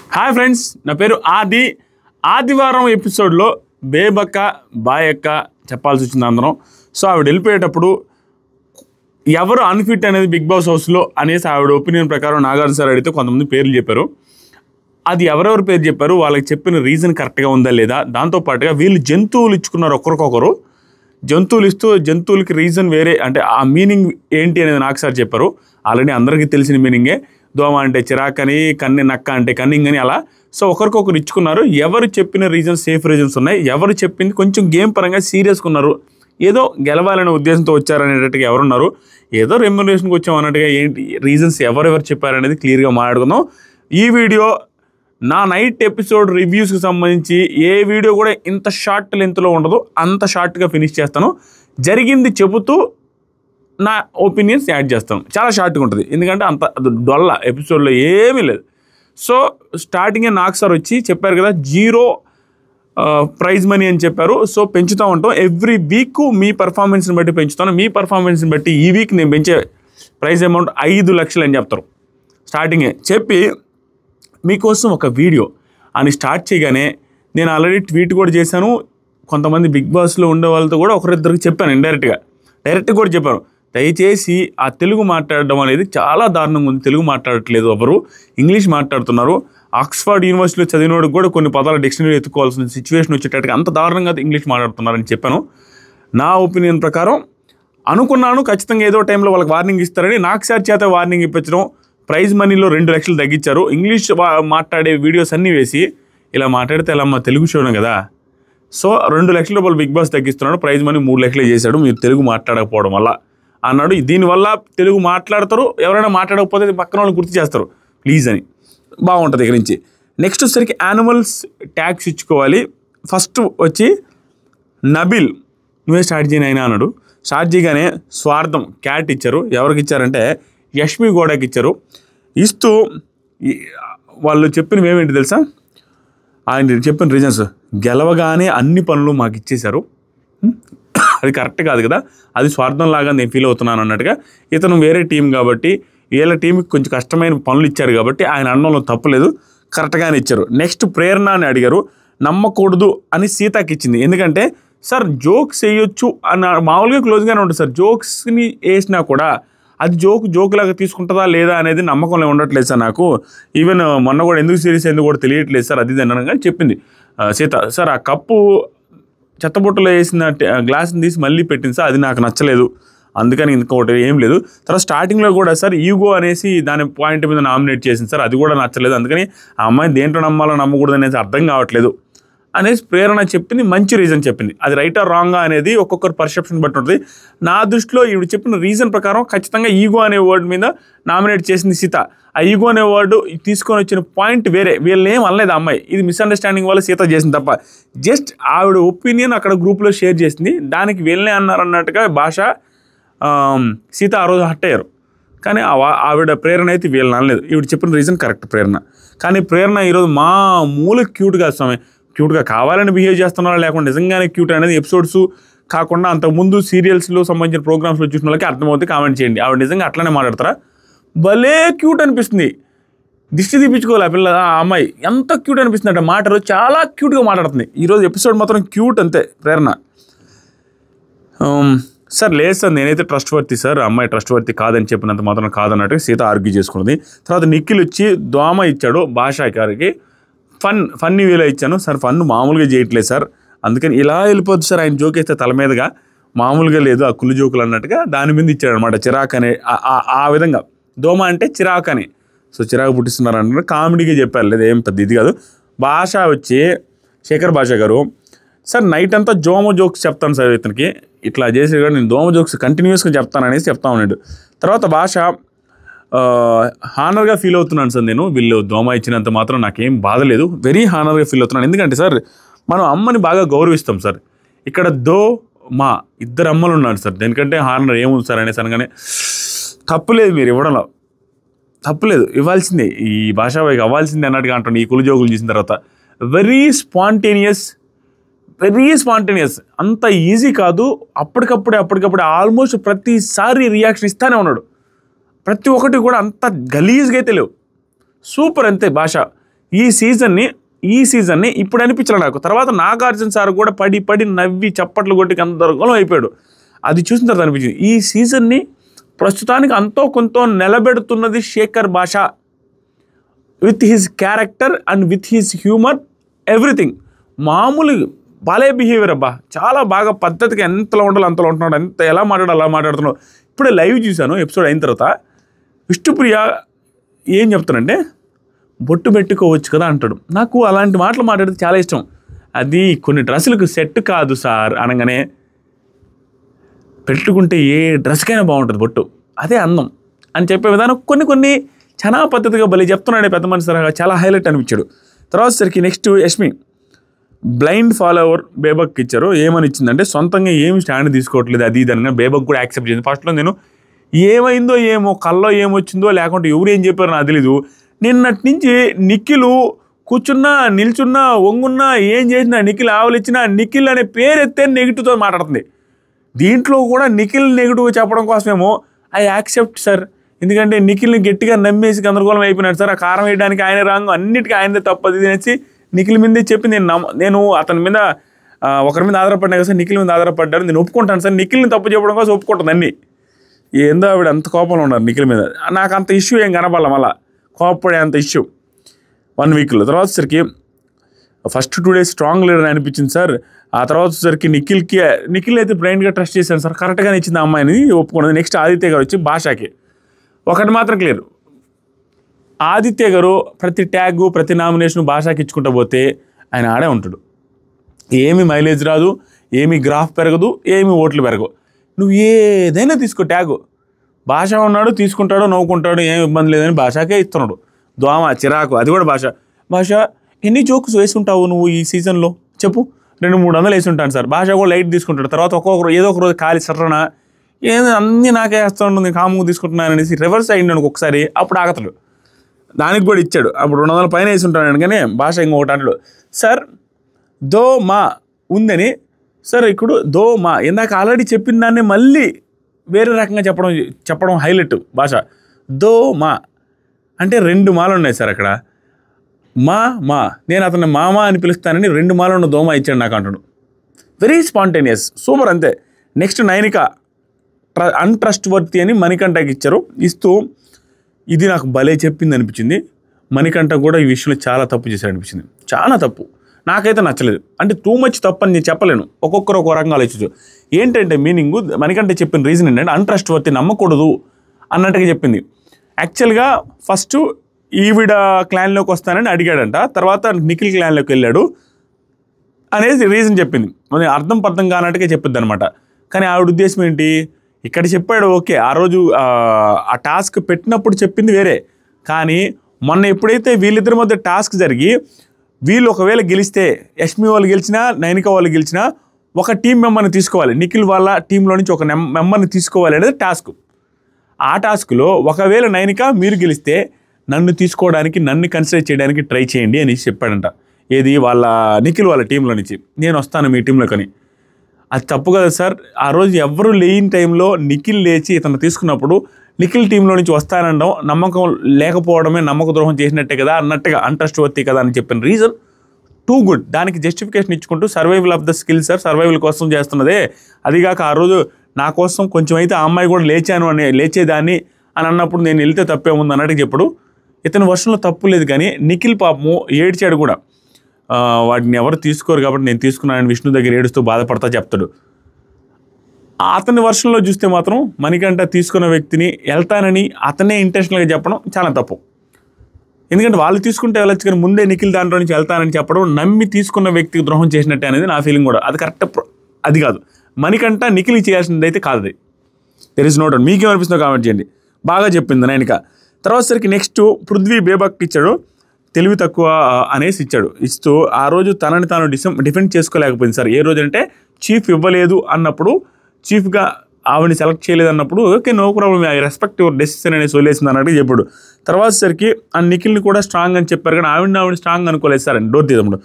Hi friends, నా పేరు ఆది. ఆదివారం ఎపిసోడ్లో బేబక్క బాయక్క చెప్పాల్సి వచ్చింది అందరం. సో ఆవిడ వెళ్ళిపోయేటప్పుడు ఎవరు అన్ఫిట్ అనేది బిగ్ బాస్ హౌస్లో అనేసి ఆవిడ ఒపీనియన్ ప్రకారం నాగార్జున సార్ అడిగితే కొంతమంది పేర్లు చెప్పారు. అది ఎవరెవరు పేరు చెప్పారు, వాళ్ళకి చెప్పిన రీజన్ కరెక్ట్గా ఉందా లేదా, దాంతోపాటుగా వీళ్ళు జంతువులు ఇచ్చుకున్నారు ఒకరికొకరు. జంతువులు ఇస్తూ జంతువులకి రీజన్ వేరే, అంటే ఆ మీనింగ్ ఏంటి అనేది నాకు సార్ చెప్పారు. ఆల్రెడీ అందరికీ తెలిసిన మీనింగే. దోమ అంటే చిరాకని, కన్ని నక్క అంటే కన్నింగ్ అని, అలా. సో ఒకరికొకరు ఇచ్చుకున్నారు. ఎవరు చెప్పిన రీజన్స్ సేఫ్ రీజన్స్ ఉన్నాయి, ఎవరు చెప్పింది కొంచెం గేమ్ పరంగా సీరియస్గా ఉన్నారు, ఏదో గెలవాలనే ఉద్దేశంతో వచ్చారనేటట్టుగా ఎవరున్నారు, ఏదో రెమ్యునరేషన్కి వచ్చాం అన్నట్టుగా ఏంటి రీజన్స్ ఎవరెవరు చెప్పారనేది క్లియర్గా మాట్లాడుకుందాం. ఈ వీడియో నా నైట్ ఎపిసోడ్ రివ్యూస్కి సంబంధించి ఏ వీడియో కూడా ఇంత షార్ట్ లెంత్లో ఉండదు, అంత షార్ట్గా ఫినిష్ చేస్తాను. జరిగింది చెబుతూ నా ఒపీనియన్స్ యాడ్ చేస్తాను. చాలా షార్ట్గా ఉంటుంది, ఎందుకంటే అంత డొల్ల ఎపిసోడ్లో ఏమీ లేదు. సో స్టార్టింగే నాకు సార్ వచ్చి చెప్పారు కదా, 0 ప్రైజ్ మనీ అని చెప్పారు. సో పెంచుతూ ఉంటాం, ఎవ్రీ వీక్ మీ పర్ఫార్మెన్స్ని బట్టి పెంచుతాను. మీ పర్ఫార్మెన్స్ని బట్టి ఈ వీక్ నేను పెంచే ప్రైజ్ అమౌంట్ 5 లక్షలు అని చెప్తారు. స్టార్టింగే చెప్పి మీకోసం ఒక వీడియో అని స్టార్ట్ చేయగానే నేను ఆల్రెడీ ట్వీట్ కూడా చేశాను. కొంతమంది బిగ్ బాస్లో ఉండే వాళ్ళతో కూడా ఒకరిద్దరికి చెప్పాను, డైరెక్ట్గా కూడా చెప్పాను, దయచేసి ఆ తెలుగు మాట్లాడడం అనేది చాలా దారుణంగా ఉంది. తెలుగు మాట్లాడట్లేదు, ఎవరు ఇంగ్లీష్ మాట్లాడుతున్నారు. ఆక్స్ఫర్డ్ యూనివర్సిటీలో చదివినోడికి కూడా కొన్ని పదాల డిక్షనరీ ఎత్తుకోవాల్సిన సిచ్యువేషన్ వచ్చేటట్టుగా అంత దారుణంగా ఇంగ్లీష్ మాట్లాడుతున్నారని చెప్పాను. నా ఒపీనియన్ ప్రకారం అనుకున్నాను, ఖచ్చితంగా ఏదో టైంలో వాళ్ళకి వార్నింగ్ ఇస్తారని. నాకు సార్ చేత వార్నింగ్ ఇప్పించడం, ప్రైజ్ మనీలో 2 లక్షలు తగ్గించారు. ఇంగ్లీష్ మాట్లాడే వీడియోస్ అన్నీ వేసి ఇలా మాట్లాడితే ఎలా అమ్మా, తెలుగు చూడడం కదా. సో 2 లక్షల రూపాయలు బిగ్ బాస్ తగ్గిస్తున్నాడు, ప్రైజ్ మనీ 3 లక్షలు చేశాడు మీరు తెలుగు మాట్లాడకపోవడం వల్ల అన్నాడు. దీనివల్ల తెలుగు మాట్లాడతారు, ఎవరైనా మాట్లాడకపోతే పక్కన వాళ్ళు గుర్తు చేస్తారు ప్లీజ్ అని. బాగుంటుంది ఇక్కడ నుంచి. నెక్స్ట్ వచ్చేసరికి యానిమల్స్ ట్యాక్స్ ఇచ్చుకోవాలి. ఫస్ట్ వచ్చి నబిల్ నువ్వే స్టార్ట్ చేయని అయినా అన్నాడు. స్టార్ట్ చేయగానే స్వార్థం క్యాట్ ఇచ్చారు. ఎవరికి ఇచ్చారంటే యష్మి గోడకి ఇచ్చారు. ఇస్తూ వాళ్ళు చెప్పినవి ఏమేంటి తెలుసా, ఆయన చెప్పిన రీజన్స్, గెలవగానే అన్ని పనులు మాకు ఇచ్చేశారు, అది కరెక్ట్ కాదు కదా, అది స్వార్థంలాగా నేను ఫీల్ అవుతున్నాను అన్నట్టుగా. ఇతను వేరే టీం కాబట్టి వీళ్ళ టీంకి కొంచెం కష్టమైన పనులు ఇచ్చారు కాబట్టి ఆయన అనడంలో తప్పులేదు, కరెక్ట్గానే ఇచ్చారు. నెక్స్ట్ ప్రేరణ అని అడిగారు. నమ్మకూడదు అని సీతకి ఇచ్చింది. ఎందుకంటే సార్ జోక్స్ వేయొచ్చు అన్న మామూలుగా క్లోజ్గానే ఉంటుంది సార్, జోక్స్ని వేసినా కూడా అది జోకులాగా తీసుకుంటుందా లేదా అనేది నమ్మకంలో ఉండట్లేదు సార్ నాకు. ఈవెన్ మొన్న కూడా ఎందుకు సీరియస్ అయింది కూడా తెలియట్లేదు సార్, అది అనగా చెప్పింది సీత. సార్ ఆ కప్పు చెత్తబుట్టలో వేసిన గ్లాస్ని తీసి మళ్ళీ పెట్టింది సార్, అది నాకు నచ్చలేదు, అందుకని ఇంకొకటి ఏం లేదు. తర్వాత స్టార్టింగ్లో కూడా సార్ ఈగో అనేసి దాని పాయింట్ మీద నామినేట్ చేసింది సార్, అది కూడా నచ్చలేదు, అందుకని ఆ అమ్మాయి దేంట్లో నమ్మాలో నమ్మకూడదు అనేది అర్థం కావట్లేదు అనేసి ప్రేరణ చెప్పింది. మంచి రీజన్ చెప్పింది. అది రైటా రాంగా అనేది ఒక్కొక్కరు పర్సెప్షన్ బట్టి ఉంటుంది. నా దృష్టిలో ఈవిడ చెప్పిన రీజన్ ప్రకారం ఖచ్చితంగా ఈగో అనే వర్డ్ మీద నామినేట్ చేసింది సీత. ఆ ఈగో అనే వర్డ్ తీసుకొని వచ్చిన పాయింట్ వేరే, వీళ్ళని ఏం అనలేదు అమ్మాయి, ఇది మిస్అండర్స్టాండింగ్ వల్ల సీత చేసింది తప్ప, జస్ట్ ఆవిడ ఒపీనియన్ అక్కడ గ్రూప్లో షేర్ చేసింది. దానికి వీళ్ళనే అన్నారన్నట్టుగా భాష సీత ఆ రోజు హట్ అయ్యారు. కానీ ఆవిడ ప్రేరణ అయితే వీళ్ళని అనలేదు. ఈవిడ చెప్పిన రీజన్ కరెక్ట్ ప్రేరణ. కానీ ప్రేరణ ఈరోజు మామూలు క్యూట్గా స్వామి, క్యూట్గా కావాలని బిహేవ్ చేస్తున్నారా లేకుండా నిజంగానే క్యూట్ అనేది ఎపిసోడ్స్ కాకుండా అంతకుముందు సీరియల్స్లో సంబంధించిన ప్రోగ్రామ్స్లో చూసిన వాళ్ళకి అర్థమవుతుంది, కామెంట్ చేయండి. ఆవిడ నిజంగా అట్లనే మాట్లాడతారా, భలే క్యూట్ అనిపిస్తుంది. దిష్టి తీపించుకోవాలి ఆ పిల్ల, ఆ అమ్మాయి ఎంత క్యూట్ అనిపిస్తుంది అంటే మాటలు చాలా క్యూట్గా మాట్లాడుతుంది. ఈరోజు ఎపిసోడ్ మాత్రం క్యూట్ అంతే ప్రేరణ. సార్ లేదు సార్ నేనైతే ట్రస్ట్ వర్తి సార్, అమ్మాయి ట్రస్ట్ వర్తి కాదని చెప్పినంత మాత్రం కాదన్నట్టు సీత ఆర్గ్యూ చేసుకున్నది. తర్వాత నిఖిల్ వచ్చి దోమ ఇచ్చాడు భాషా గారికి, ఫన్నీ వేలో ఇచ్చాను సార్, ఫన్ మామూలుగా చేయట్లేదు సార్, అందుకని ఇలా వెళ్ళిపోద్దు సార్, ఆయన జోక్ వేస్తే తల మీదుగా మామూలుగా లేదు ఆ కుళ్ళు జోకులు అన్నట్టుగా దాని మీద ఇచ్చాడు అనమాట. చిరాకు అనే ఆ విధంగా దోమ అంటే చిరాకు అని, సో చిరాకు పుట్టిస్తున్నారు అంటే కామెడీగా చెప్పారు, లేదు ఏం పెద్ద ఇది కాదు. భాష వచ్చి శేఖర్ భాష గారు, సార్ నైట్ అంతా జోక్స్ చెప్తాను సార్, ఇతనికి ఇట్లా చేసి కూడా నేను దోమ జోక్స్ కంటిన్యూస్గా చెప్తాను అనేసి చెప్తా ఉన్నాడు. తర్వాత భాష హానర్గా ఫీల్ అవుతున్నాను సార్, నేను వీళ్ళు దోమ ఇచ్చినంత మాత్రం నాకేం బాధ లేదు, వెరీ హానర్గా ఫీల్ అవుతున్నాను. ఎందుకంటే సార్ మనం అమ్మని బాగా గౌరవిస్తాం సార్, ఇక్కడ మా 2 అమ్మలు ఉన్నారు సార్, దేనికంటే హానర్ ఏముంది సార్ అనేసి అనగానే తప్పులేదు మీరు ఇవ్వడంలో, తప్పులేదు, ఇవ్వాల్సిందే, ఈ భాషా వైకి అవ్వాల్సిందే అన్నట్టుగా అంటాను. ఈ కులు జోకులు చేసిన తర్వాత వెరీ స్పాంటేనియస్, అంత ఈజీ కాదు. అప్పటికప్పుడే ఆల్మోస్ట్ ప్రతిసారి రియాక్షన్ ఇస్తానే ఉన్నాడు. ప్రతి ఒక్కటి కూడా అంత గలీజ్గా అయితే లేవు, సూపర్ అంతే భాష. ఈ సీజన్ని ఇప్పుడు అనిపించలే నాకు. తర్వాత నాగార్జున సార్ కూడా పడి నవ్వి చప్పట్లు కొట్టి గందరగోళం అయిపోయాడు. అది చూసిన తర్వాత అనిపించింది ఈ సీజన్ని ప్రస్తుతానికి అంతో కొంత నిలబెడుతున్నది Shekar Basha with his character and with his humour everything. మామూలు బాలే బిహేవియర్ అబ్బా, చాలా బాగా పద్ధతిగా ఎంతలో ఉండాలో అంతలో ఉంటున్నాడు, ఎంత ఎలా మాట్లాడాలో అలా మాట్లాడుతున్నాడు. ఇప్పుడే లైవ్ చూశాను ఎపిసోడ్ అయిన తర్వాత. విష్ణుప్రియ ఏం చెప్తానంటే బొట్టు పెట్టుకోవచ్చు కదా అంటాడు. నాకు అలాంటి మాటలు మాట్లాడితే చాలా ఇష్టం. అది కొన్ని డ్రెస్సులకు సెట్ కాదు సార్ అనగానే పెట్టుకుంటే ఏ డ్రెస్కైనా బాగుంటుంది బొట్టు, అదే అందం అని చెప్పే విధానం కొన్ని చాలా పద్ధతిగా భలే చెప్తున్నాడే పెద్ద మనిషి తరహా, చాలా హైలైట్ అనిపించాడు. తర్వాత సరికి next Yashmi blind follower Bebak ఇచ్చారు. ఏమని ఇచ్చిందంటే సొంతంగా ఏమి స్టాండ్ తీసుకోవట్లేదు అది ఇది అనగా బేబక్ కూడా యాక్సెప్ట్ చేసింది. ఫస్ట్లో నేను ఏమైందో ఏమో కల్లో ఏమొచ్చిందో లేకుంటే ఎవరు ఏం చెప్పారో నాకు తెలీదు. నిన్నటి నుంచి నిఖిల్ కూర్చున్నా నిల్చున్నా వంగున్నా ఏం చేసినా నిఖిల్ ఆవలిచ్చినా నిఖిల్ అనే పేరు ఎత్తే నెగిటివ్తో మాట్లాడుతుంది. దీంట్లో కూడా నిఖిల్ నెగిటివ్ చెప్పడం కోసమేమో ఐ యాక్సెప్ట్ సార్, ఎందుకంటే నిఖిల్ని గట్టిగా నమ్మేసి గందరగోళం అయిపోయినాడు సార్, ఆ కారం వేయడానికి ఆయన రాంగ్, అన్నిటికీ ఆయనదే తప్పది అనేసి నిఖిల్ మీదే చెప్పి నేను అతని మీద ఒకరి మీద ఆధారపడినా కదా సార్, నిఖిల్ మీద ఆధారపడ్డాను, నేను ఒప్పుకుంటాను సార్, నిఖిల్ని తప్పు చెప్పడం కోసం ఒప్పుకుంటుంది అన్నీ. ఏందో ఆవిడ అంత కోపంలో ఉన్నారు నిఖిల్ మీద. నాకు అంత ఇష్యూ ఏం కనపడాల, మళ్ళీ కోపపడే అంత ఇష్యూ 1 వీక్లో. తర్వాత సరికి ఫస్ట్ 2 days స్ట్రాంగ్ లీడర్ అనిపించింది సార్. ఆ తర్వాత సరికి నిఖిల్ అయితే బ్రైన్గా ట్రస్ట్ చేశాను సార్, కరెక్ట్గానే ఇచ్చింది ఆ అమ్మాయిని ఒప్పుకున్నది. నెక్స్ట్ ఆదిత్య గారు వచ్చి భాషకి ఒకటి మాత్రం క్లియర్, ఆదిత్య గారు ప్రతి ట్యాగు ప్రతి నామినేషన్ భాషకి ఇచ్చుకుంటూ పోతే ఆయన ఆడే ఉంటాడు. ఏమి మైలేజ్ రాదు, ఏమి గ్రాఫ్ పెరగదు, ఏమి ఓట్లు పెరగవు. నువ్వు ఏదైనా తీసుకో ట్యాగు, భాష ఉన్నాడు తీసుకుంటాడు నవ్వుకుంటాడు, ఏమి ఇబ్బంది లేదని భాషకే ఇస్తున్నాడు. దోమ చిరాకు అది కూడా భాష ఎన్ని జోక్స్ వేసుంటావు నువ్వు ఈ సీజన్లో చెప్పు? 200-300 వేసి ఉంటాను సార్. భాష కూడా లైట్ తీసుకుంటాడు. తర్వాత ఒక్కొక్కరు ఏదో ఒక రోజు ఖాళీ సర్రన ఏదో అన్నీ నాకే వేస్తాను, నేను కాముగా తీసుకుంటున్నాను అనేసి రివర్స్ అయ్యిండు ఒకసారి, అప్పుడు ఆగతాడు. దానికి కూడా ఇచ్చాడు. అప్పుడు 200 పైన వేసి ఉంటాను కానీ భాష ఇంకొకటి అంటాడు సార్ దో మా ఉందని. సార్ ఇప్పుడు దో మా ఇందాక ఆల్రెడీ చెప్పిన దాన్ని మళ్ళీ వేరే రకంగా చెప్పడం హైలైట్. భాష దో మా అంటే 2 మాలు ఉన్నాయి సార్ అక్కడ. మా నేను అతన్ని మామ అని పిలుస్తానని 2 మాలు ఉన్న దోమ ఇచ్చాడు నాకు అంటాడు. వెరీ స్పాంటేనియస్, సూపర్ అంతే. నెక్స్ట్ నైనిక అన్ట్రస్ట్ వర్తి అని మణికంఠకి ఇచ్చారు. ఇస్తూ ఇది నాకు భలే చెప్పింది అనిపించింది. మణికంఠ కూడా ఈ విషయంలో చాలా తప్పు చేశాడు అనిపించింది, చాలా తప్పు. నాకైతే నచ్చలేదు. అంటే టూ మచ్ తప్పు అని నేను చెప్పలేను, ఒక్కొక్కరు ఒక్కో రకంగా ఆలోచించు. ఏంటంటే మీనింగ్ మణికంఠ చెప్పిన రీజన్ ఏంటంటే అన్ట్రస్ట్ వర్తి నమ్మకూడదు అన్నట్టుగా చెప్పింది. యాక్చువల్గా ఫస్ట్ ఈవిడ క్లాన్లోకి వస్తానని అడిగాడంట, తర్వాత నిఖిల్ క్లాన్లోకి వెళ్ళాడు అనేది రీజన్ చెప్పింది. మరి అర్థం కానట్టుగా చెప్పిద్ది అనమాట. కానీ ఆవిడ ఉద్దేశం ఏంటి, ఇక్కడ చెప్పాడు ఓకే, ఆ రోజు ఆ టాస్క్ పెట్టినప్పుడు చెప్పింది వేరే. కానీ మొన్న ఎప్పుడైతే వీళ్ళిద్దరి మధ్య టాస్క్ జరిగి వీళ్ళు ఒకవేళ గెలిస్తే, యష్మి వాళ్ళు గెలిచినా నైనిక వాళ్ళు గెలిచినా ఒక టీం మెంబర్ని తీసుకోవాలి, నిఖిల్ వాళ్ళ టీంలో నుంచి ఒక మెంబర్ని తీసుకోవాలి అనేది టాస్క్. ఆ టాస్క్లో ఒకవేళ నైనిక మీరు గెలిస్తే నన్ను తీసుకోవడానికి, నన్ను కన్సిడర్ చేయడానికి ట్రై చేయండి అని చెప్పాడంట. ఏది వాళ్ళ నిఖిల్ వాళ్ళ టీంలో నుంచి, నేను వస్తాను మీ టీంలో కానీ. అది తప్పు కదా సార్. ఆ రోజు ఎవరు లేని టైంలో నిఖిల్ లేచి ఇతను తీసుకున్నప్పుడు నిఖిల్ టీంలో నుంచి వస్తానడం నమ్మకం లేకపోవడమే నమ్మక ద్రోహం చేసినట్టే కదా అన్నట్టుగా, అన్ట్రస్ట్ వర్తి కదా అని చెప్పిన రీజన్ టూ గుడ్. దానికి జస్టిఫికేషన్ ఇచ్చుకుంటూ survival of the skill sir, survival కోసం చేస్తున్నదే. అదిగాక ఆ రోజు నా కోసం కొంచెం అయితే ఆ అమ్మాయి కూడా లేచేదాన్ని అని అన్నప్పుడు నేను వెళ్తే తప్పేముంది అన్నట్టుగా చెప్పడు. ఇతని వర్షంలో తప్పు లేదు. కానీ నిఖిల్ పాపము ఏడ్చాడు కూడా, వాటిని ఎవరు తీసుకోరు కాబట్టి నేను తీసుకున్నానని విష్ణు దగ్గర ఏడుస్తూ బాధపడతా చెప్తాడు. అతని వర్షంలో చూస్తే మాత్రం మణికంఠ తీసుకున్న వ్యక్తిని వెళ్తానని అతనే ఇంటెన్షనల్గా చెప్పడం చాలా తప్పు. ఎందుకంటే వాళ్ళు తీసుకుంటే వెళ్ళొచ్చు, కానీ ముందే నిఖిల్ దాంట్లో నుంచి వెళ్తానని చెప్పడం నమ్మి తీసుకున్న వ్యక్తికి ద్రోహం చేసినట్టే అనేది నా ఫీలింగ్ కూడా. అది కరెక్ట్, అది కాదు. మణికంఠ నిఖిల్ చేయాల్సింది అయితే కాదు అది. There is no doubt. మీకేమనిపిస్తుందో కామెంట్ చేయండి. బాగా చెప్పింది నైనిక. తర్వాత సరికి నెక్స్ట్ పృథ్వీ బేబక్ ఇచ్చాడు, తెలివి తక్కువ అనేసి ఇచ్చాడు. ఇస్తూ ఆ రోజు తనని తాను డిఫెండ్ చేసుకోలేకపోయింది సార్. ఏ రోజు అంటే చీఫ్ ఇవ్వలేదు అన్నప్పుడు, చీఫ్గా ఆవిడని సెలెక్ట్ చేయలేదు అన్నప్పుడు okay no problem, I respect your decision అనేది వదిలేసింది అన్నట్టు చెప్పాడు. తర్వాత సరికి ఆ నిఖిల్ని కూడా స్ట్రాంగ్ అని చెప్పారు, కానీ ఆవిడ స్ట్రాంగ్ అనుకోలేదు సార్ అని డోర్ తీయముడు.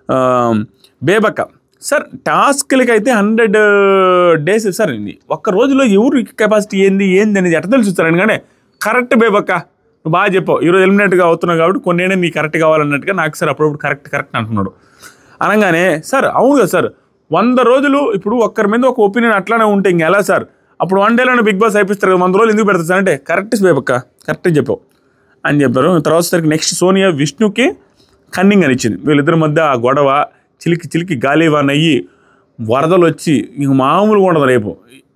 బేబక్క సార్ టాస్క్లకి అయితే 100 days సార్, ఒక్క రోజులో ఎవరు కెపాసిటీ ఏంది అనేది ఎట్లా తెలుసు సార్ అని. కానీ కరెక్ట్ బేబక్క, నువ్వు బాగా చెప్పావు, ఈరోజు ఎలిమినేట్గా అవుతున్నావు కాబట్టి కొన్నేనే నీకు కరెక్ట్ కావాలన్నట్టుగా నాకు సార్ అప్పుడప్పుడు కరెక్ట్ అంటున్నాడు. అనగానే సార్ అవును కదా సార్, 100 రోజులు ఇప్పుడు ఒక్కరి మీద ఒక ఒపీనియన్ అట్లానే ఉంటే ఇంక ఎలా సార్, అప్పుడు 1 డేలోనే బిగ్ బాస్ అయిపిస్తారు కదా, 100 రోజులు ఎందుకు పెడతారు సార్ అంటే కరెక్ట్ బేబక్క, కరెక్ట్గా చెప్పావు అని చెప్పారు. తర్వాత సరికి నెక్స్ట్ సోనియా విష్ణుకి కన్నింగ్ అని ఇచ్చింది. వీళ్ళిద్దరి మధ్య ఆ గొడవ చిలికి గాలివాన్ అయ్యి వరదలు వచ్చి ఇంక మామూలుగా ఉండదు. రేపు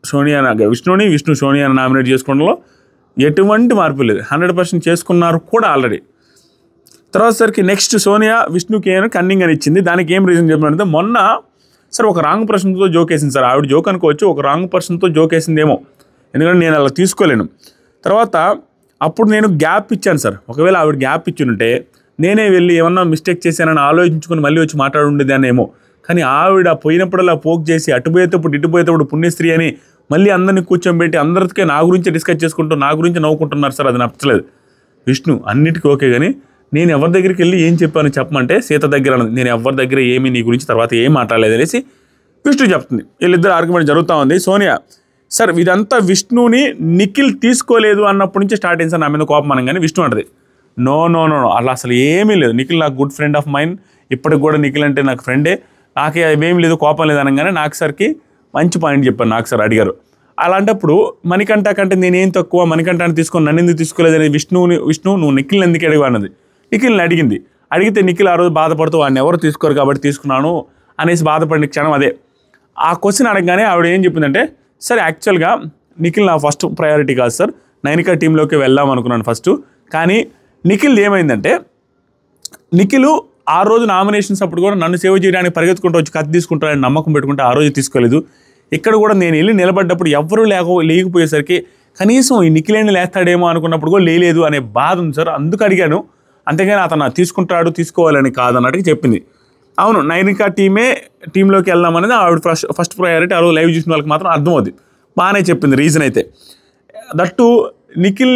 విష్ణు సోనియాని నామినేట్ చేసుకోవడంలో ఎటువంటి మార్పు లేదు, 100% చేసుకున్నారు కూడా ఆల్రెడీ. తర్వాత సరికి నెక్స్ట్ సోనియా విష్ణుకి ఏమైనా కన్నింగ్ అని ఇచ్చింది. దానికి ఏం రీజన్ చెప్పారంటే మొన్న సార్ ఒక రాంగ్ పర్సన్తో జోక్ వేసింది సార్, ఆవిడ జోక్ అనుకోవచ్చు, ఒక రాంగ్ పర్సన్తో జోక్ వేసిందేమో, ఎందుకంటే నేను అలా తీసుకోలేను. తర్వాత అప్పుడు నేను గ్యాప్ ఇచ్చాను సార్, ఒకవేళ ఆవిడ గ్యాప్ ఇచ్చుంటే నేనే వెళ్ళి ఏమన్నా మిస్టేక్ చేశానని ఆలోచించుకొని మళ్ళీ వచ్చి మాట్లాడుండేదానేమో. కానీ ఆవిడ పోయినప్పుడల్లా పోక్ చేసి అటుపోయేటప్పుడు ఇటుపోయేటప్పుడు పుణ్యస్త్రీ అని మళ్ళీ అందరినీ కూర్చోబెట్టి అందరికీ నా గురించి డిస్కస్ చేసుకుంటూ నా గురించి నవ్వుకుంటున్నారు సార్, అది నచ్చలేదు. విష్ణు అన్నిటికీ ఓకే, కానీ నేను ఎవరి దగ్గరికి వెళ్ళి ఏం చెప్పాను చెప్పమంటే సీత దగ్గర అన్నది, నేను ఎవరి దగ్గర ఏమీ నీ గురించి తర్వాత ఏం మాట్లాడలేదు అనేసి విష్ణు చెప్తుంది. వీళ్ళిద్దరు ఆర్గ్యుమెంట్ జరుగుతూ ఉంది. సోనియా సార్ ఇదంతా విష్ణుని నిఖిల్ తీసుకోలేదు అన్నప్పటి నుంచి స్టార్ట్ అయింది సార్ నా మీద కోపం అనగానే విష్ణు అంటది నో అలా అసలు ఏమీ లేదు, నిఖిల్ నాకు గుడ్ ఫ్రెండ్ ఆఫ్ మైండ్, ఇప్పటికి కూడా నిఖిల్ అంటే నాకు ఫ్రెండే, నాకే ఏమీ లేదు కోపం లేదు అనగానే నాకు సార్కి మంచి పాయింట్ చెప్పాను. నాకు సార్ అడిగారు అలాంటప్పుడు మణికంఠ కంటే నేనేం తక్కువ, మణికంఠాన్ని తీసుకొని నన్ను ఎందుకు తీసుకోలేదని విష్ణు నువ్వు నిఖిల్ని ఎందుకు అడిగా అన్నది. నిఖిల్ని అడిగితే నిఖిల్ ఆ రోజు బాధపడుతూ వాడిని ఎవరు తీసుకోరు కాబట్టి తీసుకున్నాను అనేసి బాధపడిన క్షణం అదే. ఆ క్వశ్చన్ అడగగానే ఆవిడ ఏం చెప్పిందంటే సార్ యాక్చువల్గా నిఖిల్ నా ఫస్ట్ ప్రయారిటీ కాదు సార్, నైనికా టీంలోకి వెళ్దాం అనుకున్నాను ఫస్ట్, కానీ నిఖిల్ ఏమైందంటే నిఖిల్ ఆ రోజు నామినేషన్స్ అప్పుడు కూడా నన్ను సేవ చేయడానికి పరిగెత్తుకుంటూ వచ్చి కత్తి తీసుకుంటారని నమ్మకం పెట్టుకుంటే ఆ రోజు తీసుకోలేదు. ఇక్కడ కూడా నేను వెళ్ళి నిలబడ్డప్పుడు ఎవరూ లేకపోయేసరికి కనీసం ఈ నిఖిలేని లేస్తాడేమో అనుకున్నప్పుడు కూడా లేదు అనే బాధ ఉంది సార్, అందుకు అడిగాను, అంతేగాని అతను తీసుకోవాలని కాదన్నట్టుగా చెప్పింది. అవును నైనికా టీంలోకి వెళ్దాం అనేది ఆవిడ ఫస్ట్ ప్రయారిటీ, ఆ రోజు లైవ్ చూసిన వాళ్ళకి మాత్రం అర్థమవుద్ది, బాగానే చెప్పింది రీజన్ అయితే. దట్టు నిఖిల్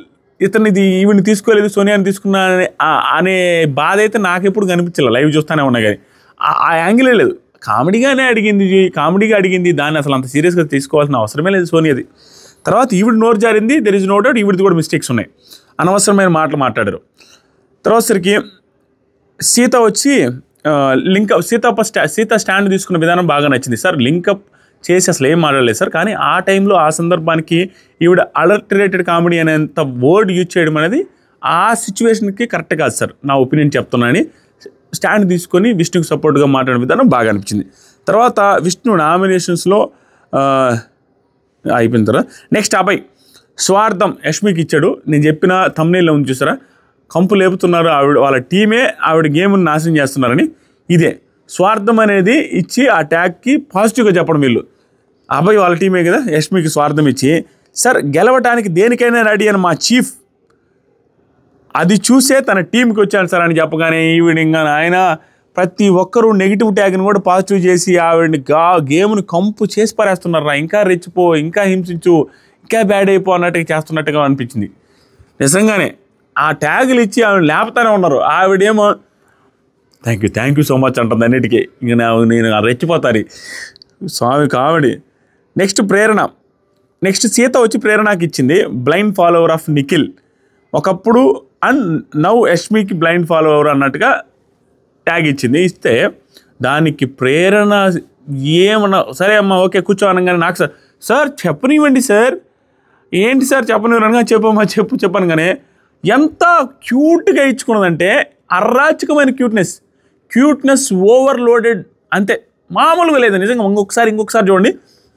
ఈవిని తీసుకోలేదు సోనియాని తీసుకున్నా అనే బాధ అయితే నాకు ఎప్పుడు కనిపించలేదు, లైవ్ చూస్తూనే ఉన్నా కానీ ఆ యాంగిలే లేదు. కామెడీగా అడిగింది దాన్ని అసలు అంత సీరియస్గా తీసుకోవాల్సిన అవసరమే లేదు సోనియాది. తర్వాత ఈవిడ నోరు జారింది, దెర్ ఇస్ నో డౌట్ ఈవిడిది కూడా మిస్టేక్స్ ఉన్నాయి, అనవసరమైన మాటలు మాట్లాడారు. తర్వాత సరికి సీత వచ్చి సీత స్టాండ్ తీసుకున్న విధానం బాగా నచ్చింది సార్. లింకప్ చేసి అసలు ఏం మాట్లాడలేదు సార్, కానీ ఆ టైంలో ఆ సందర్భానికి ఈవిడ అడల్టరేటెడ్ కామెడీ అనేంత వర్డ్ యూజ్ చేయడం అనేది ఆ సిచ్యువేషన్కి కరెక్ట్ కాదు సార్, నా ఒపీనియన్ చెప్తున్నానని స్టాండ్ తీసుకొని విష్ణుకి సపోర్ట్గా మాట్లాడిన విధానం బాగా అనిపించింది. తర్వాత విష్ణు నామినేషన్స్లో అయిపోయిన తర్వాత నెక్స్ట్ అబ్బాయి స్వార్థం యష్మికి ఇచ్చాడు. నేను చెప్పిన థంబ్నెయిల్లో ఉంది చూసారా, కంపు లేపుతున్నారు వాళ్ళ టీమే ఆవిడ గేమ్ని నాశనం చేస్తున్నారని. ఇదే స్వార్థం అనేది ఇచ్చి ఆ ట్యాగ్కి పాజిటివ్గా చెప్పడం వీళ్ళు. అబ్బాయి వాళ్ళ టీమే కదా, యష్మికి స్వార్థం ఇచ్చి సార్ గెలవటానికి దేనికైనా రెడీ అని మా చీఫ్ అది చూసే తన టీంకి వచ్చాను సార్ అని చెప్పగానే ఈవినింగ్ ఆయన ప్రతి ఒక్కరూ నెగిటివ్ ట్యాగ్ని కూడా పాజిటివ్ చేసి ఆవిడని గేమ్ని కంపు చేసి పారేస్తున్నారా, ఇంకా రెచ్చిపో, ఇంకా హింసించు, ఇంకా బ్యాడ్ అయిపో అన్నట్టుగా చేస్తున్నట్టుగా అనిపించింది. నిజంగానే ఆ ట్యాగులు ఇచ్చి ఆవిడ లేపుతానే ఉన్నారు. ఆవిడేమో థ్యాంక్ యూ సో మచ్ అంటుంది అన్నిటికీ. ఇంక నేను రెచ్చిపోతారు స్వామి comedy. Next Prerana, next Seetha వచ్చి ప్రేరణకి ఇచ్చింది బ్లైండ్ ఫాలోవర్ ఆఫ్ నిఖిల్ ఒకప్పుడు అండ్ నౌ యష్మికి బ్లైండ్ ఫాలోవర్ అన్నట్టుగా ట్యాగ్ ఇచ్చింది. ఇస్తే దానికి ప్రేరణ ఏమన్నా సరే అమ్మ ఓకే కూర్చో అనగానే నాకు సార్ చెప్పనివ్వండి సార్, ఏంటి సార్ చెప్పనివ్వరు అనగా చెప్పమ్మా చెప్పాను కానీ ఎంత క్యూట్గా ఇచ్చుకున్నదంటే అరాచకమైన క్యూట్నెస్ ఓవర్లోడెడ్, అంతే మామూలుగా లేదు నిజంగా. ఇంకొకసారి చూడండి,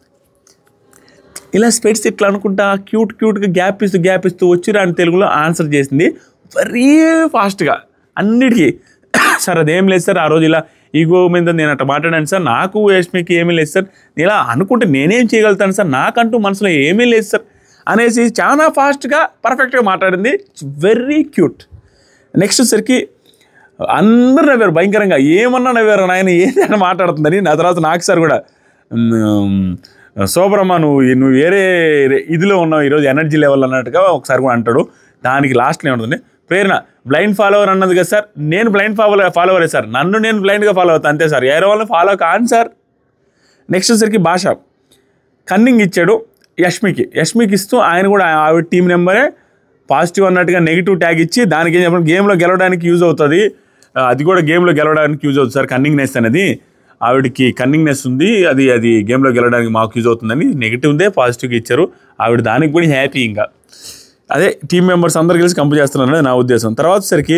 ఇలా స్పెట్స్ ఇట్లా అనుకుంటా క్యూట్గా గ్యాప్ ఇస్తూ వచ్చి రాని తెలుగులో ఆన్సర్ చేసింది వెరీ ఫాస్ట్గా అన్నిటికీ. సార్ అదేం లేదు సార్, ఆ రోజు ఇలా ఈగో మీద నేను అట్లా మాట్లాడాను సార్, నాకు యష్మికి ఏమీ లేదు సార్, ఇలా అనుకుంటే నేనేం చేయగలుగుతాను సార్, నాకంటూ మనసులో ఏమీ లేదు సార్ అనేసి చాలా ఫాస్ట్గా పర్ఫెక్ట్గా మాట్లాడింది, వెరీ క్యూట్. నెక్స్ట్ సరికి అందరూ నవ్వారు భయంకరంగా, ఏమన్నా నవ్వారు నాయన ఏదైనా మాట్లాడుతుందని. ఆ తర్వాత నాకు సార్ కూడా శోభరమ్మ నువ్వు వేరే ఇదిలో ఉన్నావు ఈరోజు ఎనర్జీ లెవెల్ అన్నట్టుగా ఒకసారి కూడా అంటాడు. దానికి లాస్ట్లో ఏముంటుంది, ప్రేరణ బ్లైండ్ ఫాలోవర్ అన్నది కదా సార్, నేను బ్లైండ్ ఫాలోవరే సార్, నేను బ్లైండ్గా ఫాలో అవుతాను అంతే సార్, వేరే వాళ్ళని ఫాలో కాను సార్. నెక్స్ట్ సరికి భాష కన్నింగ్ ఇచ్చాడు యష్మికి ఇస్తూ ఆయన కూడా ఆవిడ టీం నెంబరే పాజిటివ్ అన్నట్టుగా నెగిటివ్ ట్యాగ్ ఇచ్చి దానికి ఏం చెప్పండి గేమ్లో గెలవడానికి యూజ్ అవుతుంది, అది కూడా గేమ్లో గెలవడానికి యూజ్ అవుతుంది సార్ కన్నింగ్నెస్ అనేది, ఆవిడకి కన్నింగ్నెస్ ఉంది, అది గేమ్లో గెలవడానికి మాకు యూజ్ అవుతుందని నెగిటివ్దే పాజిటివ్గా ఇచ్చారు. ఆవిడ దానికి కూడా హ్యాపీ. ఇంకా అదే టీం మెంబర్స్ అందరు కలిసి కంపు చేస్తున్నారు నా ఉద్దేశం. తర్వాత సరికి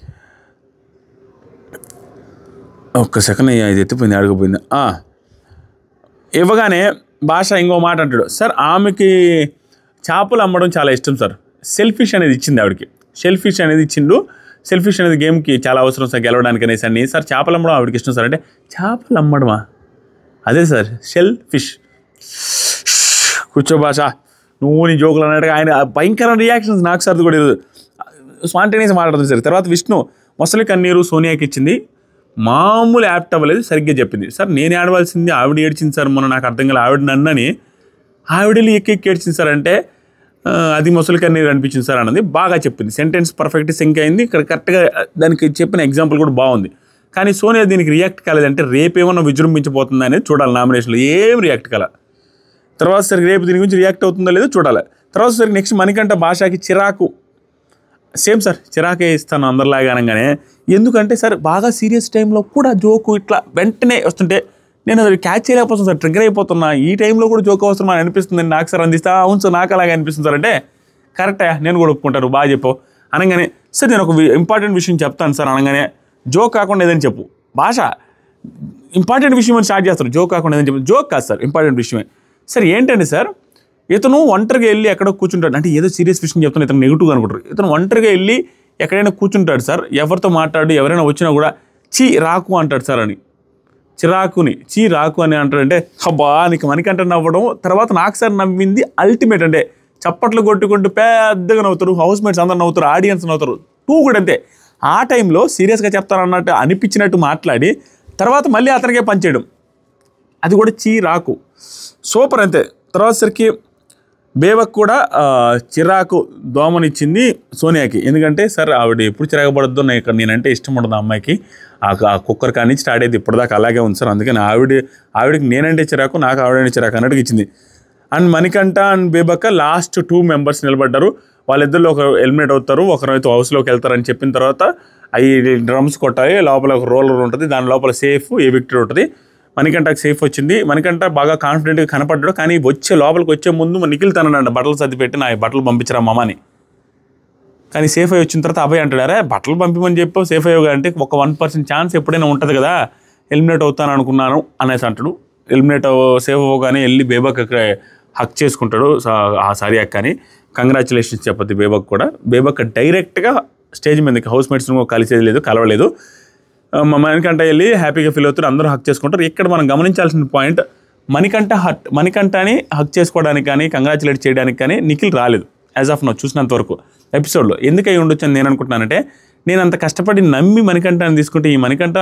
ఒక్క సెకండ్ ఇది ఎత్తిపోయింది అడిగిపోయింది. ఇవ్వగానే భాష ఇంకో మాట అంటాడు, సార్ ఆమెకి చేపలు అమ్మడం చాలా ఇష్టం సార్, సెల్ఫిష్ అనేది ఇచ్చింది ఆవిడకి, షెల్ఫిష్ అనేది ఇచ్చిండు, సెల్ఫిష్ అనేది గేమ్కి చాలా అవసరం సార్ గెలవడానికి అనేసి అన్ని. సార్ చేపలు అమ్మడం ఆవిడకి ఇష్టం సార్ అంటే, చేపలు అమ్మడమా? అదే సార్ షెల్ఫిష్. కూర్చో భాష, నువ్వు నీ జోకులు అన్నట్టుగా ఆయన భయంకర రియాక్షన్స్ నాకు సార్ కూడా స్పాంటేనియస్ మాట్లాడుతుంది సార్. తర్వాత విష్ణు మొసలి కన్నీరు సోనియాకి ఇచ్చింది, మామూలు యాప్ట్ అవ్వలేదు, సరిగ్గా చెప్పింది. సార్ నేను ఆడవలసింది ఆవిడ ఏడ్చింది సార్, మొన్న నాకు అర్థం కాలేదు, ఆవిడ నన్నని ఆవిడని ఎక్కి ఏడ్చింది సార్ అంటే అది మొసలి కన్నీరు అనిపించింది సార్ అన్నది బాగా చెప్పింది. సెంటెన్స్ పర్ఫెక్ట్ సింక్ అయింది, ఇక్కడ కరెక్ట్గా దానికి చెప్పిన ఎగ్జాంపుల్ కూడా బాగుంది. కానీ సోనియా దీనికి రియాక్ట్ కాలేదంటే రేపేమన్నా విజృంభించబోతుందా అనేది చూడాలి. నామినేషన్లో ఏం రియాక్ట్ కాల. తర్వాత సరికి రేపు దీని గురించి రియాక్ట్ అవుతుందో లేదో చూడాలి. తర్వాత సరికి నెక్స్ట్ మణికంఠ భాషకి చిరాకు, సేమ్ సార్ చిరాకే ఇస్తాను అందరిలాగా అనగానే. ఎందుకంటే సార్ బాగా సీరియస్ టైంలో కూడా జోకు ఇట్లా వెంటనే వస్తుంటే నేను అది క్యాచ్ చేయలేకపోతున్నాను సార్, ట్రిగ్గర్ అయిపోతున్నా, ఈ టైంలో కూడా జోక్ అవసరం అని అనిపిస్తుంది, నాకు సార్ అందిస్తా. అవును సార్ నాకు అలాగే అనిపిస్తుంది సార్ అంటే, కరెక్టా నేను కూడా ఒప్పుకుంటాను, బాగా చెప్పావు అనగానే. సార్ నేను ఒక ఇంపార్టెంట్ విషయం చెప్తాను సార్ అనగానే, జోక్ కాకుండా ఏదని చెప్పు. భాష ఇంపార్టెంట్ విషయం అని స్టార్ట్ చేస్తారు, జోక్ కాకుండా ఏదని చెప్పు. జోక్ కాదు సార్, ఇంపార్టెంట్ విషయమే. సార్ ఏంటండి సార్, ఇతను ఒంటరిగా వెళ్ళి ఎక్కడో కూర్చుంటాడు అంటే ఏదో సీరియస్ విషయం చెప్తాను, ఇతను నెగిటివ్గా అనుకుంటారు. ఇతను ఒంటరిగా వెళ్ళి ఎక్కడైనా కూర్చుంటాడు సార్, ఎవరితో మాట్లాడు, ఎవరైనా వచ్చినా కూడా చీ రాకు అంటాడు సార్ అని, చిరాకుని చీ రాకు అని అంటాడంటే హబ్బా నీకు మణికంఠ నవ్వడం. తర్వాత నాకు సార్ నవ్వింది అల్టిమేట్, అంటే చప్పట్లు కొట్టుకుంటూ పెద్దగా నవ్వుతారు, హౌస్ మేట్స్ అందరు నవ్వుతారు, ఆడియన్స్ నవ్వుతారు, కూడా అంతే. ఆ టైంలో సీరియస్గా చెప్తారన్నట్టు అనిపించినట్టు మాట్లాడి తర్వాత మళ్ళీ అతనికే పంచేయడం, అది కూడా చీ రాకు, సూపర్ అంతే. తర్వాత సరికి బేబక్ కూడా చిరాకు దోమనిచ్చింది సోనియాకి. ఎందుకంటే సార్ ఆవిడ ఎప్పుడు చిరాకపడద్దు, నేనంటే ఇష్టం ఉండదు ఆ అమ్మాయికి, ఆ కుక్కర్ కానీ స్టార్ట్ అయ్యేది ఇప్పటిదాకా అలాగే ఉంది సార్, అందుకని ఆవిడకి నేనంటే చిరాకు, నాకు ఆవిడంటే చిరాకు అన్నట్టుగా ఇచ్చింది. And Manikanta and Bebakka last 2 members నిలబడ్డారు. వాళ్ళిద్దరిలో ఒకరు ఎలిమినేట్ అవుతారు, ఒకరైతే హౌస్లోకి వెళ్తారని చెప్పిన తర్వాత అవి డ్రమ్స్ కొట్టాయి, లోపల ఒక రోలర్ ఉంటుంది, దాని లోపల సేఫ్ ఏ విక్టరీ ఉంటుంది. మణికంఠకి సేఫ్ వచ్చింది. మణికంఠ బాగా కాన్ఫిడెంట్గా కనపడ్డాడు, కానీ లోపలికి వచ్చే ముందు నిఖిల్ తనండి బట్టలు సర్ది పెట్టి నా బట్టలు పంపించరా మామని. కానీ సేఫ్ అయ్యి వచ్చిన తర్వాత అభయ్ అంటాడు, అరే బట్టలు పంపిమని చెప్పావు సేఫ్ అయ్యోగా అంటే, ఒక 1% ఛాన్స్ ఎప్పుడైనా ఉంటుంది కదా, ఎలిమినేట్ అవుతాను అనుకున్నాను అనేసి అంటాడు. ఎలిమినేట్ సేఫ్ అవ్వగానే వెళ్ళి బేబక్ హక్ చేసుకుంటాడు ఆ సారీ అక్క అని, కంగ్రాచులేషన్స్ చెప్పద్ది బేబక్ కూడా. బేబక్ డైరెక్ట్గా స్టేజ్ మీదకి హౌస్ మేట్స్ను కలిసేది లేదు, కలవలేదు. మణికంఠ వెళ్ళి హ్యాపీగా ఫీల్ అవుతారు, అందరూ హక్ చేసుకుంటారు. ఇక్కడ మనం గమనించాల్సిన పాయింట్, మణికంఠని హక్ చేసుకోవడానికి కానీ కంగ్రాచులేట్ చేయడానికి కానీ నిఖిల్ రాలేదు యాజ్ ఆఫ్ నో చూసినంత వరకు ఎపిసోడ్లో. ఎందుకై ఉండొచ్చు అని నేను అనుకుంటున్నానంటే, నేను అంత కష్టపడి నమ్మి మణికంఠని తీసుకుంటే, ఈ మణికంఠ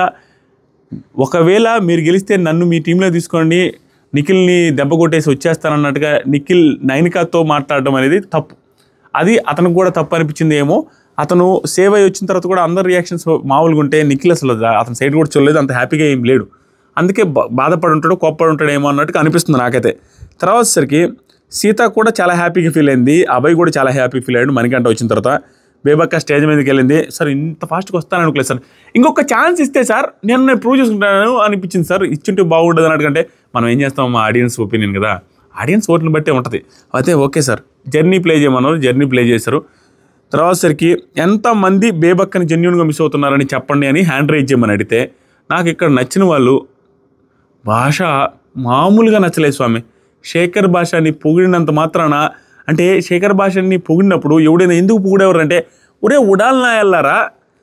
ఒకవేళ మీరు గెలిస్తే నన్ను మీ టీంలో తీసుకోండి, నిఖిల్ని దెబ్బ కొట్టేసి వచ్చేస్తానన్నట్టుగా నిఖిల్ నైనికాతో మాట్లాడడం అనేది తప్పు. అది అతనికి కూడా తప్పు అనిపించింది ఏమో. అతను సేవ్ అయ్యి వచ్చిన తర్వాత కూడా అందరు రియాక్షన్స్ మామూలుగా ఉంటే నిఖిల్ అసలు అతని సైడ్ కూడా చూడలేదు, అంత హ్యాపీగా ఏం లేడు, అందుకే బాధపడి ఉంటాడు, కోప్పడి ఉంటాడు ఏమో అన్నట్టుగా అనిపిస్తుంది నాకైతే. తర్వాత సరికి సీత కూడా చాలా హ్యాపీగా ఫీల్ అయింది, అభయ్ కూడా చాలా హ్యాపీ ఫీల్ అయ్యాడు మణికంఠ వచ్చిన తర్వాత. బేబక్క స్టేజ్ మీదకి వెళ్ళింది, సార్ ఇంత ఫాస్ట్గా వస్తాను అనుకోలేదు సార్, ఇంకొక ఛాన్స్ ఇస్తే సార్ నేను ప్రూవ్ చేసుకుంటాను అనిపించింది సార్, ఇచ్చింటే బాగుండదు అన్నట్టుకంటే మనం ఏం చేస్తాం, మా ఆడియన్స్ ఒపీనియన్ కదా, ఆడియన్స్ ఓట్ని బట్టే ఉంటుంది. అయితే ఓకే సార్ జర్నీ ప్లే చేయమన్నారు, జర్నీ ప్లే చేశారు. తర్వాత సరికి ఎంతమంది బేబక్కని జెన్యూన్గా మిస్ అవుతున్నారని చెప్పండి అని హ్యాండ్ రైజ్ చేయమని అడిగితే, నాకు ఇక్కడ నచ్చిన వాళ్ళు భాష మామూలుగా నచ్చలేదు స్వామి. శేఖర్ భాషని పొగిడినంత మాత్రాన, అంటే శేఖర్ భాషని పొగిడినప్పుడు ఎవడైనా ఎందుకు పొగిడేవారు అంటే, ఒరే ఉడాలనా వెళ్ళారా,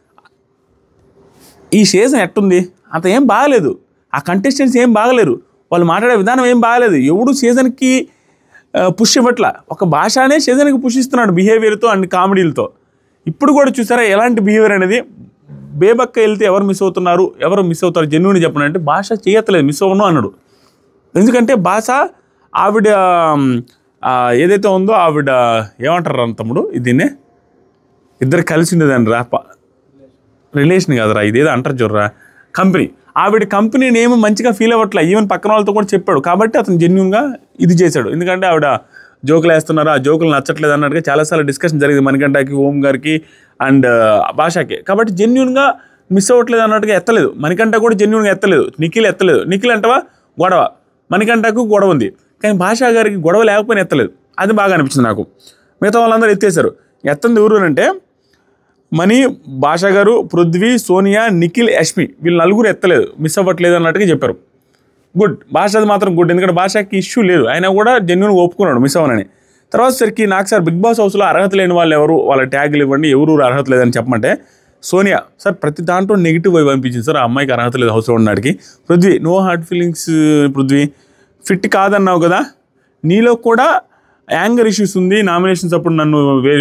ఈ సీజన్ ఎట్టుంది అంత ఏం బాగలేదు, ఆ కంటెస్టెంట్స్ ఏం బాగలేరు, వాళ్ళు మాట్లాడే విధానం ఏం బాగలేదు, ఎవడు సీజన్కి పుష్ ఇవ్వట్ల, ఒక భాషనే సీజన్కి పుష్ ఇస్తున్నాడు బిహేవియర్తో అండ్ కామెడీలతో. ఇప్పుడు కూడా చూసారా ఎలాంటి బిహేవియర్ అనేది. బేబక్క వెళ్తే ఎవరు మిస్ అవుతారు జెన్యూన్ చెప్పండి అంటే, భాష చేయట్లేదు, మిస్ అవ్వను అన్నాడు. ఎందుకంటే భాష ఆవిడ ఏదైతే ఉందో ఆవిడ ఏమంటారు రా తమ్ముడు, దీన్నే ఇద్దరు కలిసి ఉండేదాన్ని రా, రిలేషన్ కాదురా, ఇదేదో అంటారు చూడరా, కంపెనీ, ఆవిడ కంపెనీని ఏమో మంచిగా ఫీల్ అవ్వట్లే, ఈవెన్ పక్కన వాళ్ళతో కూడా చెప్పాడు, కాబట్టి అతను జెన్యూన్గా ఇది చేశాడు. ఎందుకంటే ఆవిడ జోకులు వేస్తున్నారు, ఆ జోకులు నచ్చట్లేదు అన్నట్టుగా చాలాసార్లు డిస్కషన్ జరిగింది మణికంఠకి, ఓం గారికి అండ్ భాషకి. కాబట్టి జెన్యున్గా మిస్ అవ్వట్లేదు అన్నట్టుగా ఎత్తలేదు. మణికంఠ కూడా జెన్యున్గా ఎత్తలేదు, నిఖిల్ ఎత్తలేదు. నిఖిల్ అంటవా గొడవ, మణికంఠకు గొడవ ఉంది, కానీ భాషా గారికి గొడవ లేకపోయినా ఎత్తలేదు. అది బాగా అనిపించింది నాకు. మిగతా వాళ్ళందరూ ఎత్తేసారు. ఎత్తంది ఎవరు అంటే మణి, భాషా గారు, పృథ్వీ, సోనియా, నిఖిల్, యష్మి, వీళ్ళు నలుగురు ఎత్తలేదు, మిస్ అవ్వట్లేదు అన్నట్టుగా చెప్పారు. గుడ్. భాషది మాత్రం గుడ్, ఎందుకంటే భాషకి ఇష్యూ లేదు, అయినా కూడా జెన్యున్గా ఒప్పుకున్నాడు మిస్ అవ్వనని. తర్వాత సరికి నాకు సార్ బిగ్ బాస్ హౌస్లో అర్హత లేని వాళ్ళు ఎవరు, వాళ్ళ ట్యాగులు ఇవ్వండి, ఎవరు అర్హత లేదని చెప్పమంటే సోనియా సార్ ప్రతి దాంట్లో నెగిటివ్ వైపు అనిపించింది సార్, ఆ అమ్మాయికి అర్హత లేదు హౌస్లో ఉన్నవాడికి. Prithvi no heart feelings, Prithvi fit కాదన్నావు కదా, నీలో కూడా యాంగర్ ఇష్యూస్ ఉంది, నామినేషన్స్ అప్పుడు నన్ను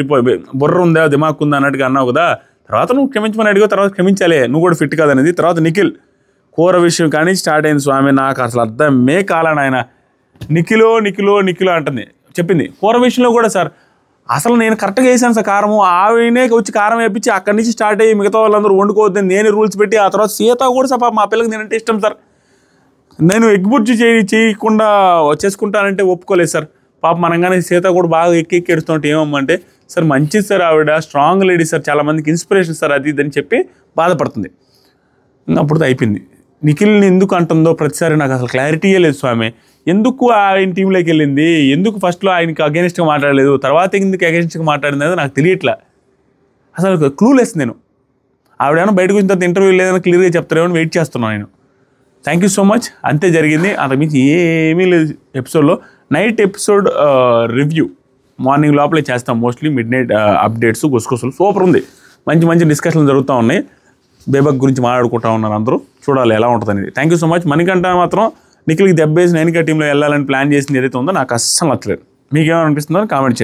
బుర్ర ఉందా దిమాక్ ఉందా అన్నట్టుగా అన్నావు కదా, తర్వాత నువ్వు క్షమించమని అడిగావు, తర్వాత క్షమించాలే, నువ్వు కూడా ఫిట్ కాదనేది. తర్వాత నిఖిల్ కూర విషయం కానీ స్టార్ట్ అయింది స్వామి, నాకు అసలు అర్థమే కాలని ఆయన నిఖిలో నిఖిలో నిఖిలో అంటుంది చెప్పింది. కూర విషయంలో కూడా సార్ అసలు నేను కరెక్ట్గా వేసాను సార్ కారము, ఆవినే వచ్చి కారం వేయించి అక్కడి నుంచి స్టార్ట్ అయ్యి మిగతా వాళ్ళందరూ వండుకోవద్దని నేనే రూల్స్ పెట్టి, ఆ తర్వాత సీత కూడా సార్ మా పిల్లలకి నేనంటే ఇష్టం సార్, నేను ఎగ్ బుర్జీ చేయకుండా చేసుకుంటానంటే ఒప్పుకోలేదు సార్. పాప మనంగానే సీత కూడా బాగా ఎక్కి ఎడుతుంటే ఏమమ్మంటే సార్ మంచిది సార్, ఆవిడ స్ట్రాంగ్ లేడీ సార్, చాలామందికి ఇన్స్పిరేషన్ సార్ అది ఇదని చెప్పి బాధపడుతుంది. అప్పుడు అయిపోయింది. నిఖిల్ని ఎందుకు అంటుందో ప్రతిసారి నాకు అసలు క్లారిటీయే లేదు స్వామి. ఎందుకు ఆయన టీంలోకి వెళ్ళింది, ఎందుకు ఫస్ట్లో ఆయనకి అగెనిస్ట్గా మాట్లాడలేదు, తర్వాత ఎందుకు అగెనిస్ట్గా మాట్లాడింది అనేది నాకు తెలియట్లా, అసలు క్లూలెస్ నేను. ఆవిడేమో బయటకు వచ్చిన తర్వాత ఇంటర్వ్యూ లేదని క్లియర్గా చెప్తారేమో వెయిట్ చేస్తున్నాను నేను. Thank you so much. అంతే జరిగింది, అంతకుమించి ఏమీ లేదు ఎపిసోడ్లో. నైట్ ఎపిసోడ్ రివ్యూ మార్నింగ్ లోపలే చేస్తాం మోస్ట్లీ, మిడ్ నైట్ అప్డేట్స్ గుసగుసలు సూపర్ ఉంది, మంచి మంచి డిస్కషన్లు జరుగుతూ ఉన్నాయి, బేబక్ గురించి మాట్లాడుకుంటూ ఉన్నారు అందరూ, చూడాలి ఎలా ఉంటుంది అనేది. Thank you so much. Manikanta మాత్రం నిఖిల్కి దెబ్బేసి నైనికా టీంలో వెళ్ళాలని ప్లాన్ చేసింది ఏదైతే ఉందో నాకు అస్సలు నచ్చలేదు. మీకేమనిపిస్తుందో కామెంట్ చేయండి.